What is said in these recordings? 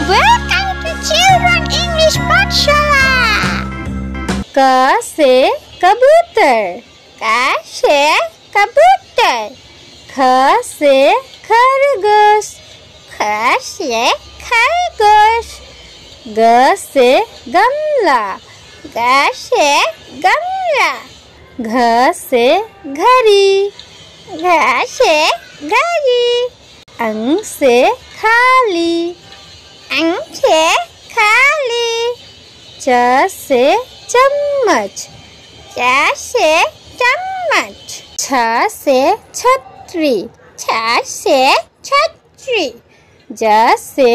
Welcome to Children English पाठशाला। क से कबूतर, क से कबूतर। ख से खरगोश, ख से खरगोश। ग से गमला, ग से गमला। घ से घड़ी, घ से घड़ी। अंग से खाली, अंग से खाली। च से चम्मच, च से चम्मच। छ से छतरी, छ से छतरी। ज से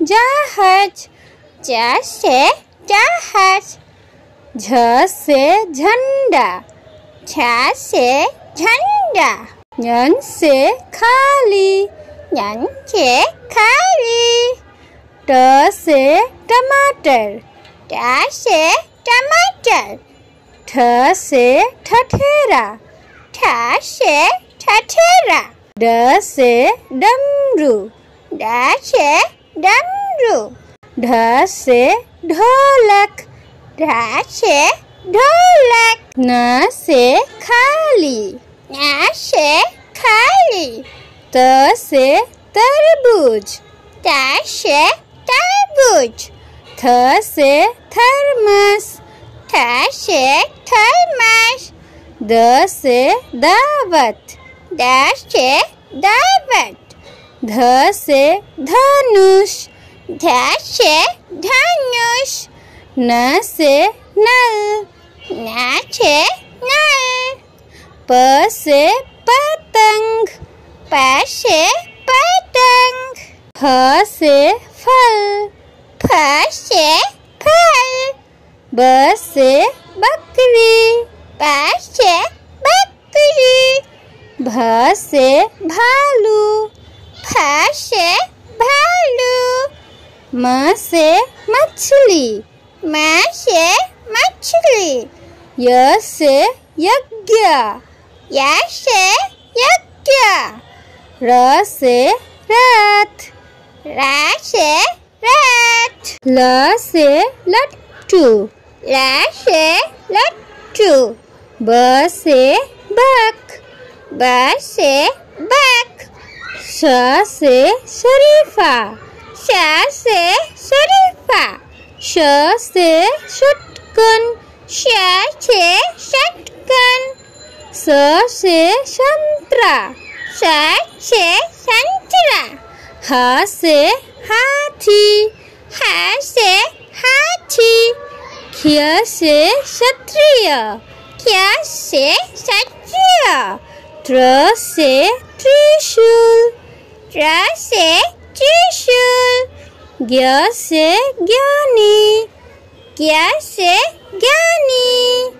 जहाज, ज से जहाज। झ से झंडा, झ से झंडा। ञ से खाली, ञ से खाली। ट से टमाटर, ट से टमाटर। ठ से ठठेरा, ठ से ठठेरा। ड से डमरू, ड से डमरू। ढ से ढोलक, ढ से ढोलक। न से खाली, न से खाली। त से तरबूज, त से तरबूज। थ से थर्मस, थ से थर्मस। द से दावत, द से दावत। ध से धनुष, ध से धनुष। न से नल, न से नल। प से पतंग, प से पतंग। फ से फल, फ से फल। ब से बकरी, ब से बकरी। भ से भालू, फ से भालू। म से मछली, म से मछली। य से यज्ञ, य से यज्ञ। र से रथ, र से रथ। ल से लट्टू, ल से लट्टू। ब से बक, ब से बक। श से शरीफा, श से शरीफा। श से शटकन, श से शटकन। स से संतरा, स से संतरा। ह से हाथी, ह से हाथी। क्ष से क्षत्रिय, क्ष से क्षत्रिय। त्र से त्रिशूल, त्र से त्रिशूल। ज्ञ से ज्ञानी, ज्ञ से ज्ञानी।